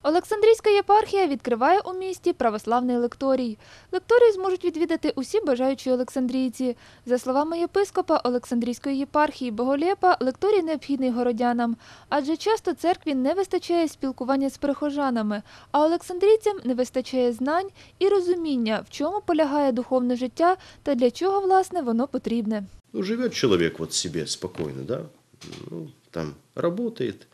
Олександрійська єпархія відкриває у місті православний лекторій. Лекторій зможуть відвідати усі бажаючі олександрійці. За словами єпископа Олександрійської єпархії Боголєпа, лекторій необхідний городянам, адже часто церкві не вистачає спілкування з прихожанами, а олександрійцям не вистачає знань і розуміння, в чому полягає духовне життя та для чого, власне, воно потрібне. Живет человек вот себе спокойно, да, там работает,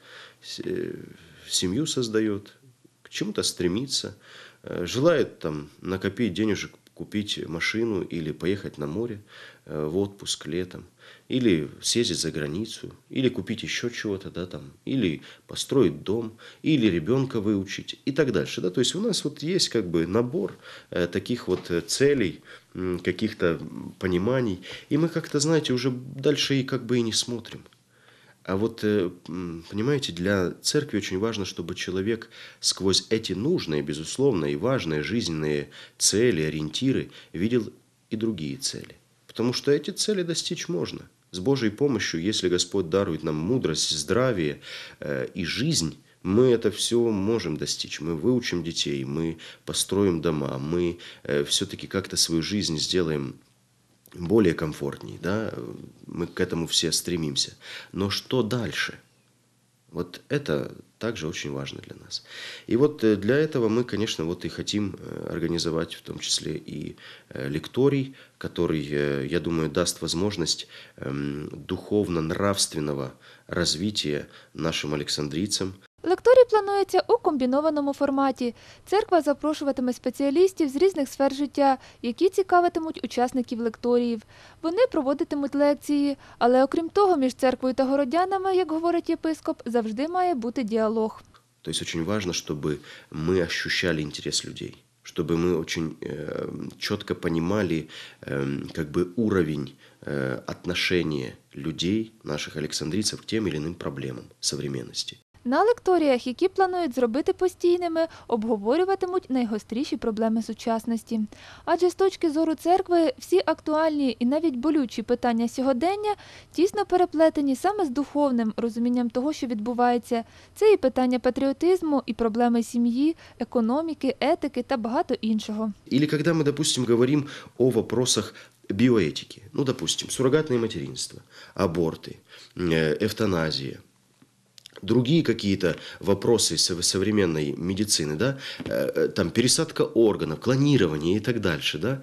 семью создает, к чему-то стремится, желает там накопить денежек, купить машину или поехать на море в отпуск летом, или съездить за границу, или купить еще чего-то, да, там, или построить дом, или ребенка выучить и так дальше. Да? То есть у нас вот есть как бы набор таких вот целей, каких-то пониманий, и мы как-то, знаете, уже дальше и как бы и не смотрим. А вот, понимаете, для церкви очень важно, чтобы человек сквозь эти нужные, безусловно, и важные жизненные цели, ориентиры видел и другие цели. Потому что эти цели достичь можно. С Божьей помощью, если Господь дарует нам мудрость, здравие и жизнь, мы это все можем достичь. Мы выучим детей, мы построим дома, мы все-таки как-то свою жизнь сделаем более комфортней, да, мы к этому все стремимся. Но что дальше? Вот это также очень важно для нас. И вот для этого мы, конечно, вот и хотим организовать в том числе и лекторий, который, я думаю, даст возможность духовно-нравственного развития нашим александрийцам. Лекторій планується у комбінованому форматі. Церква запрошуватиме спеціалістів з різних сфер життя, які цікавитимуть учасників лекторіїв. Вони проводитимуть лекції, але окрім того, між церквою та городянами, як говорить єпископ, завжди має бути діалог. То есть очень важно, чтобы мы ощущали интерес людей, чтобы мы очень четко понимали как бы уровень отношения людей, наших александрийцев, к тем или иным проблемам современности. На лекторіях, які планують зробити постійними, обговорюватимуть найгостріші проблеми сучасності. Адже з точки зору церкви всі актуальні і навіть болючі питання сьогодення тісно переплетені саме з духовним розумінням того, що відбувається. Це і питання патріотизму, і проблеми сім'ї, економіки, етики та багато іншого. Или когда мы, допустим, говорим о вопросах биоэтики, допустим, суррогатное материнство, аборты, эвтаназия, другие какие-то вопросы современной медицины, да, там пересадка органов, клонирование и так дальше, да,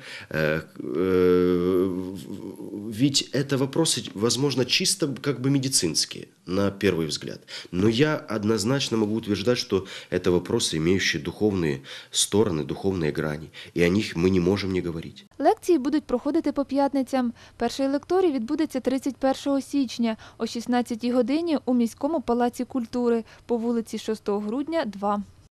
ведь это вопросы, возможно, чисто как бы медицинские, на первый взгляд. Но я однозначно могу утверждать, что это вопросы, имеющие духовные стороны, духовные грани, и о них мы не можем не говорить. Лекції будуть проходити по п'ятницям. Перший лекторій відбудеться 31 січня о 16 годині у міському палаці культури по вулиці 6 грудня, 2.